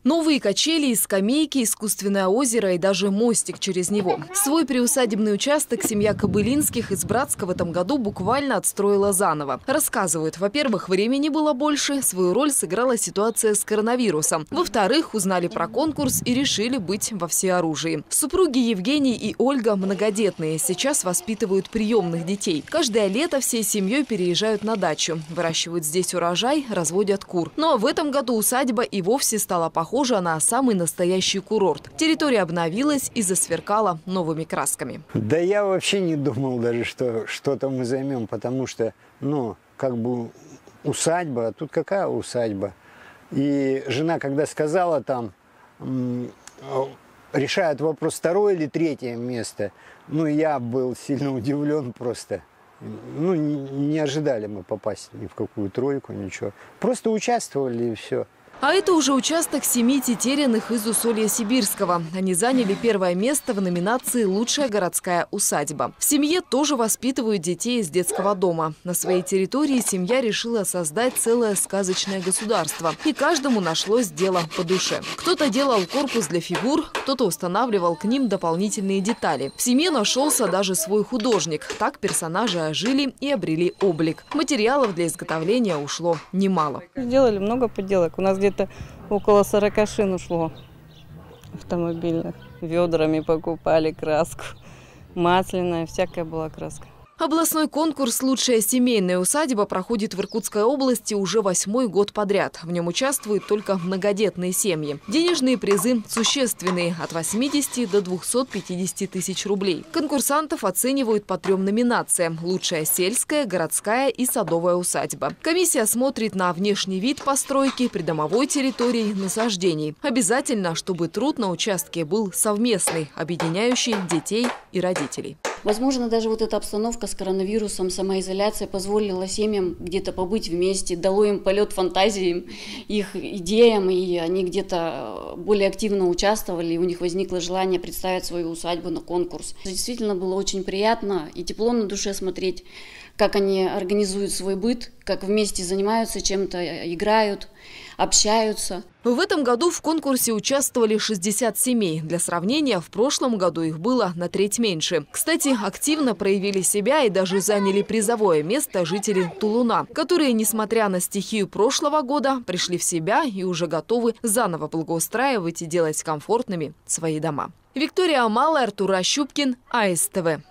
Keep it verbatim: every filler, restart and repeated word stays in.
Новые качели, скамейки, искусственное озеро и даже мостик через него. Свой приусадебный участок семья Кобылинских из Братска в этом году буквально отстроила заново. Рассказывают, во-первых, времени было больше, свою роль сыграла ситуация с коронавирусом. Во-вторых, узнали про конкурс и решили быть во всеоружии. Супруги Евгений и Ольга многодетные, сейчас воспитывают приемных детей. Каждое лето всей семьей переезжают на дачу, выращивают здесь урожай, разводят кур. Ну а в этом году усадьба и вовсе стала похожа Похожа на самый настоящий курорт. Территория обновилась и засверкала новыми красками. Да я вообще не думал даже, что что-то мы займем, потому что, ну, как бы усадьба, а тут какая усадьба? И жена, когда сказала там, решают вопрос второе или третье место, ну, я был сильно удивлен просто. Ну, не ожидали мы попасть ни в какую тройку, ничего. Просто участвовали и все. А это уже участок семьи Тетериных из Усолья-Сибирского. Они заняли первое место в номинации «Лучшая городская усадьба». В семье тоже воспитывают детей из детского дома. На своей территории семья решила создать целое сказочное государство. И каждому нашлось дело по душе. Кто-то делал корпус для фигур, кто-то устанавливал к ним дополнительные детали. В семье нашелся даже свой художник. Так персонажи ожили и обрели облик. Материалов для изготовления ушло немало. Сделали много поделок. У нас где Это около сорока шин ушло автомобильных. Ведрами покупали краску, масляная, всякая была краска. Областной конкурс «Лучшая семейная усадьба» проходит в Иркутской области уже восьмой год подряд. В нем участвуют только многодетные семьи. Денежные призы существенные – от восьмидесяти до двухсот пятидесяти тысяч рублей. Конкурсантов оценивают по трем номинациям – «Лучшая сельская», «Городская» и «Садовая усадьба». Комиссия смотрит на внешний вид постройки, придомовой территории, насаждений. Обязательно, чтобы труд на участке был совместный, объединяющий детей и родителей. Возможно, даже вот эта обстановка с коронавирусом, самоизоляция позволила семьям где-то побыть вместе, дало им полет фантазии, их идеям, и они где-то более активно участвовали, и у них возникло желание представить свою усадьбу на конкурс. Действительно было очень приятно и тепло на душе смотреть, как они организуют свой быт, как вместе занимаются чем-то, играют, общаются. В этом году в конкурсе участвовали шестьдесят семей. Для сравнения, в прошлом году их было на треть меньше. Кстати, активно проявили себя и даже заняли призовое место жители Тулуна, которые, несмотря на стихию прошлого года, пришли в себя и уже готовы заново благоустраивать и делать комфортными свои дома. Виктория Амала, Артур Ощупкин, А С Т В.